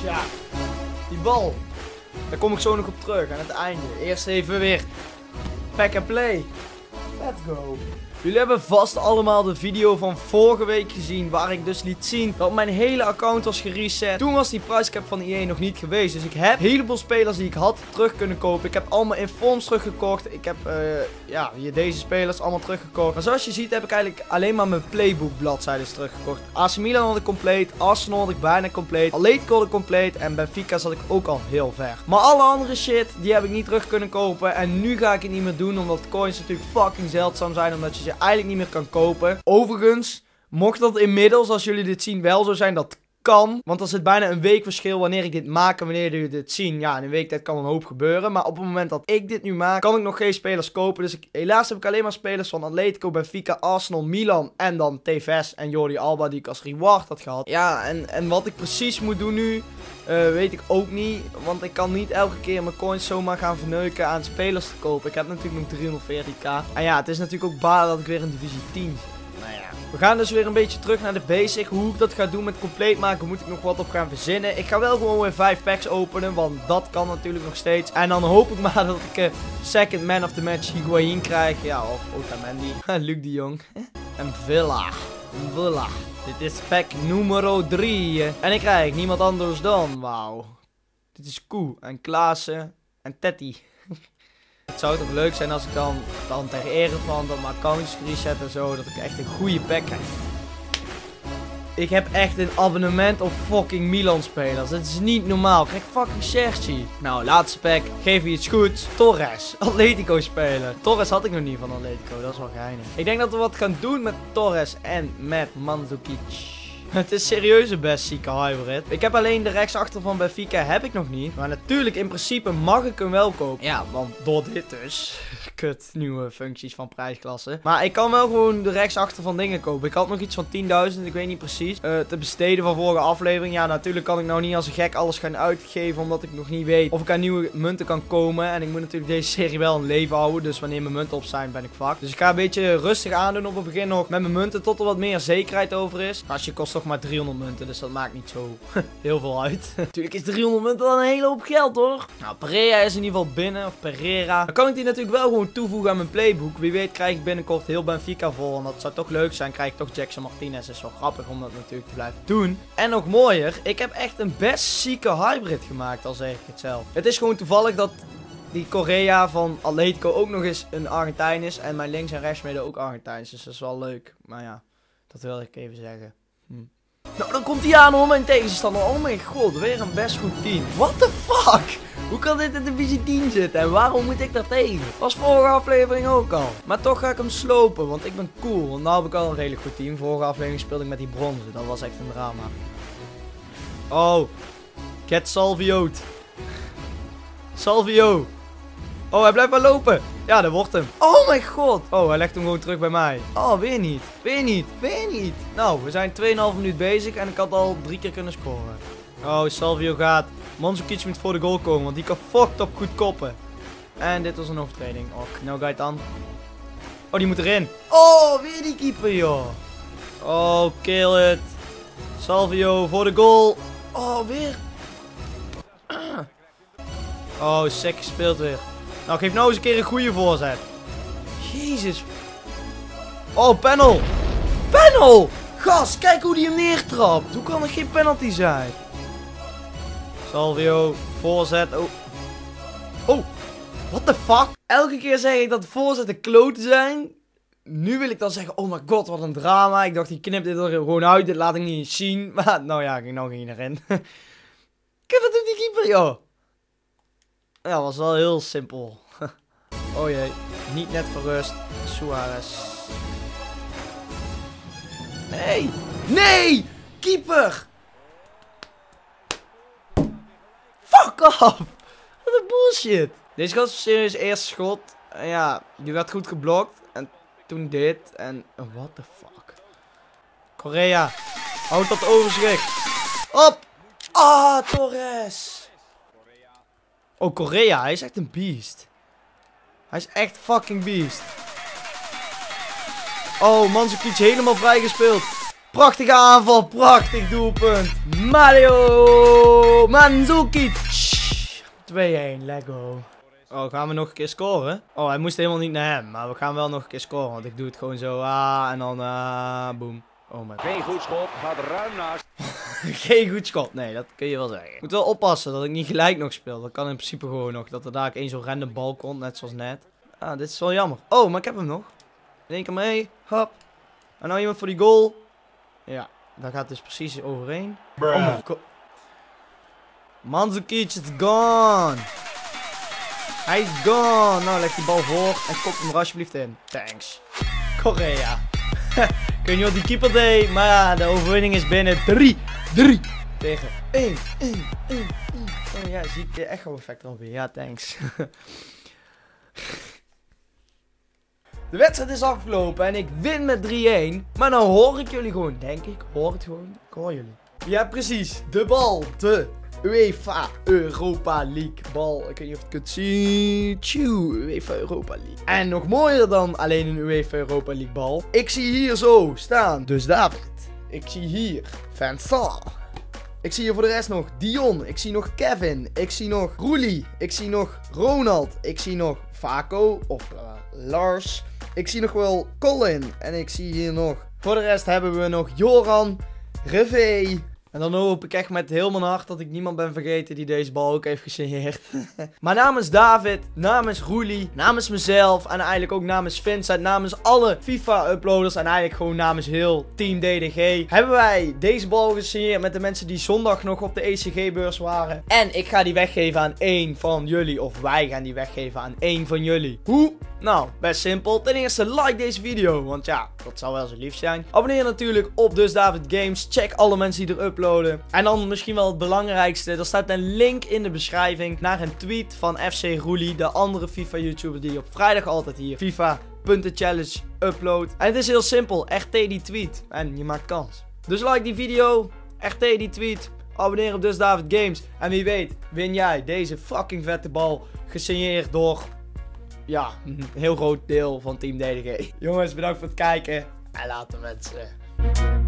Tja, die bal. Daar kom ik zo nog op terug aan het einde. Eerst even weer pack and play. Let's go. Jullie hebben vast allemaal de video van vorige week gezien, waar ik dus liet zien dat mijn hele account was gereset. Toen was die prijscap van EA nog niet geweest, dus ik heb een heleboel spelers die ik had terug kunnen kopen. Ik heb allemaal informs teruggekocht. Ik heb, ja, hier deze spelers allemaal teruggekocht. Maar zoals je ziet heb ik eigenlijk alleen maar mijn playbook bladzijden teruggekocht. AC Milan had ik compleet, Arsenal had ik bijna compleet, Atletico had ik compleet en Benfica zat ik ook al heel ver. Maar alle andere shit, die heb ik niet terug kunnen kopen en nu ga ik het niet meer doen, omdat coins natuurlijk fucking zeldzaam zijn, omdat je ze eigenlijk niet meer kan kopen. Overigens, mocht dat inmiddels, als jullie dit zien, wel zo zijn, dat kan. Want er zit bijna een week verschil wanneer ik dit maak en wanneer jullie dit zien. Ja, in een week tijd kan een hoop gebeuren. Maar op het moment dat ik dit nu maak, kan ik nog geen spelers kopen. Dus helaas heb ik alleen maar spelers van Atletico, Benfica, Arsenal, Milan en dan Tevez en Jordi Alba die ik als reward had gehad. Ja, en wat ik precies moet doen nu, weet ik ook niet. Want ik kan niet elke keer mijn coins zomaar gaan verneuken aan spelers te kopen. Ik heb natuurlijk nog 340k. En ja, het is natuurlijk ook balen dat ik weer in divisie 10 zit. Nou ja. We gaan dus weer een beetje terug naar de basic. Hoe ik dat ga doen met compleet maken, moet ik nog wat op gaan verzinnen. Ik ga wel gewoon weer 5 packs openen, want dat kan natuurlijk nog steeds. En dan hoop ik maar dat ik second man of the match Higuain krijg. Ja, of Otamendi. Luc de Jong. En Villa. Dit is pack nummer 3. En ik krijg niemand anders dan, wauw. Dit is Koe en Klaassen en Tetti. Het zou toch leuk zijn als ik dan ter ere van dat mijn account is gereset en zo, dat ik echt een goede pack krijg. Ik heb echt een abonnement op fucking Milan spelers. Dat is niet normaal. Ik krijg fucking Cherchi. Nou, laatste pack. Geef je iets goeds. Torres. Atletico speler. Torres had ik nog niet van Atletico. Dat is wel geinig. Ik denk dat we wat gaan doen met Torres en met Mandzukic. Het is serieus een best zieke hybrid. Ik heb alleen de rechtsachter van Benfica heb ik nog niet. Maar natuurlijk, in principe mag ik hem wel kopen. Ja, want door dit dus. Kut, nieuwe functies van prijsklassen. Maar ik kan wel gewoon de rechtsachter van dingen kopen. Ik had nog iets van 10.000, ik weet niet precies. Te besteden van vorige aflevering. Ja, natuurlijk kan ik nou niet als een gek alles gaan uitgeven. Omdat ik nog niet weet of ik aan nieuwe munten kan komen. En ik moet natuurlijk deze serie wel een leven houden. Dus wanneer mijn munten op zijn, ben ik fucked. Dus ik ga een beetje rustig aandoen op het begin nog met mijn munten. Tot er wat meer zekerheid over is. Als je kost toch maar 300 munten, dus dat maakt niet zo heel veel uit. Natuurlijk is 300 munten wel een hele hoop geld, hoor. Nou, Pereira is in ieder geval binnen, of Pereira. Dan kan ik die natuurlijk wel gewoon toevoegen aan mijn playbook. Wie weet krijg ik binnenkort heel Benfica vol, en dat zou toch leuk zijn. Krijg ik toch Jackson Martinez, is wel grappig om dat natuurlijk te blijven doen. En nog mooier, ik heb echt een best zieke hybrid gemaakt, al zeg ik het zelf. Het is gewoon toevallig dat die Correa van Atletico ook nog eens een Argentijn is, en mijn links- en rechtsmidden ook Argentijns, dus dat is wel leuk. Maar ja, dat wil ik even zeggen. Nou, dan komt hij aan, hoor, mijn tegenstander. Oh mijn god, weer een best goed team. What the fuck? Hoe kan dit in divisie 10 zitten? En waarom moet ik daar tegen? Was vorige aflevering ook al. Maar toch ga ik hem slopen, want ik ben cool. Want nou heb ik al een redelijk goed team. Vorige aflevering speelde ik met die bronzen. Dat was echt een drama. Oh. Get Salvio'd. Salvio. Oh, hij blijft maar lopen. Ja, dat wordt hem. Oh mijn god. Oh, hij legt hem gewoon terug bij mij. Oh, weer niet. Weer niet. Weer niet. Nou, we zijn 2,5 minuut bezig en ik had al 3 keer kunnen scoren. Oh, Salvio gaat. Mandzukic moet voor de goal komen, want die kan fucked op goed koppen. En dit was een overtreding. Och, nou ga je het aan. Oh, die moet erin. Oh, weer die keeper, joh. Oh, kill it. Salvio voor de goal. Oh, weer. Oh, sick gespeeld weer. Nou, geef nou eens een keer een goede voorzet. Jezus. Oh, panel. Panel. Gast, kijk hoe die hem neertrapt. Hoe kan er geen penalty zijn? Salvio, voorzet. Oh. Oh, what the fuck? Elke keer zeg ik dat voorzetten kloten zijn. Nu wil ik dan zeggen, oh my god, wat een drama. Ik dacht, die knipt dit er gewoon uit. Dit laat ik niet eens zien. Maar, nou ja, nou ging hij erin. Kijk, wat doet die keeper, joh? Ja, was wel heel simpel. Oh jee, niet net verrust. Suarez. Nee! Nee! Keeper! Fuck off! Wat een bullshit. Deze was serieus eerste schot. En ja, die werd goed geblokt. En toen dit. En what the fuck. Correa. Houd dat overschrikt. Op! Ah, Torres! Oh, Correa, hij is echt een beest. Hij is echt fucking beest. Oh, Mandzukic helemaal vrijgespeeld. Prachtige aanval, prachtig doelpunt. Mario Mandzukic. 2-1, let's go. Oh, gaan we nog een keer scoren? Oh, hij moest helemaal niet naar hem. Maar we gaan wel nog een keer scoren. Want ik doe het gewoon zo. En dan boom. Oh mijn god. Geen goed schot, gaat ruim naast. Geen goed schot. Nee, dat kun je wel zeggen. Ik moet wel oppassen dat ik niet gelijk nog speel. Dat kan in principe gewoon nog. Dat er daar één zo'n random bal komt. Net zoals net. Dit is wel jammer. Oh, maar ik heb hem nog. In één keer mee. Hop. En nou iemand voor die goal. Ja, daar gaat dus precies overheen. Oh mijn god. Mandzukic is gone. Hij is gone. Nou, leg die bal voor en kop hem er alsjeblieft in. Thanks. Korea. Ik weet niet wat die keeper deed, maar ja, de overwinning is binnen. 3 tegen 1. Oh ja, zie ik de echo effect alweer. Ja, thanks. De wedstrijd is afgelopen en ik win met 3-1. Maar nou hoor ik jullie gewoon, denk ik. Hoor het gewoon. Ik hoor jullie. Ja, precies. De bal. De UEFA Europa League bal. Ik weet niet of je het kunt zien. Tjoe, UEFA Europa League. En nog mooier dan alleen een UEFA Europa League bal. Ik zie hier zo staan. Dus David. Ik zie hier Vincent. Ik zie hier voor de rest nog Dion. Ik zie nog Kevin. Ik zie nog Roelie. Ik zie nog Ronald. Ik zie nog Vaco. Of Lars. Ik zie nog wel Colin. En ik zie hier nog. Voor de rest hebben we nog Joran. Revee. En dan hoop ik echt met heel mijn hart dat ik niemand ben vergeten die deze bal ook heeft gesigneerd. Maar namens David, namens Roelie, namens mezelf en eigenlijk ook namens Vincent, namens alle FIFA-uploaders en eigenlijk gewoon namens heel Team DDG, hebben wij deze bal gesigneerd met de mensen die zondag nog op de ECG-beurs waren. En ik ga die weggeven aan één van jullie, of wij gaan die weggeven aan één van jullie. Hoe? Nou, best simpel. Ten eerste like deze video, want ja, dat zou wel zo lief zijn. Abonneer natuurlijk op Dus David Games. Check alle mensen die er uploaden. En dan misschien wel het belangrijkste. Er staat een link in de beschrijving naar een tweet van FC Roelie, de andere FIFA YouTuber die op vrijdag altijd hier FIFA.challenge uploadt. En het is heel simpel. RT die tweet. En je maakt kans. Dus like die video. RT die tweet. Abonneer op Dus David Games. En wie weet win jij deze fucking vette bal gesigneerd door... ja, een heel groot deel van Team DDG. Jongens, bedankt voor het kijken. En later mensen.